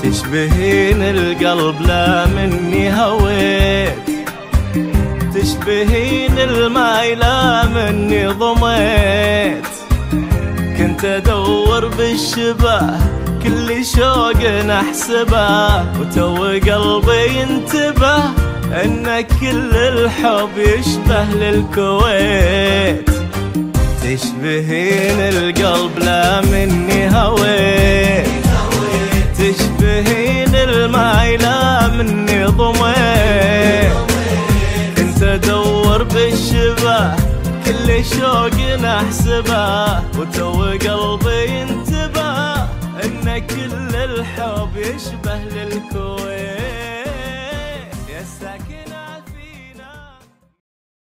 تشبهين القلب لا مني هويت، تشبهين الماي لا مني ضميت. كنت ادور بالشبه كل شوق احسبه، وتو قلبي ينتبه ان كل الحب يشبه للكويت. تشبهين القلب لا مني هويت، تشبهين الماي لا مني ضميت. كنت ادور بالشبه كل شوق احسبه، وتو قلبي ينتبه ان كل الحب يشبه للكون.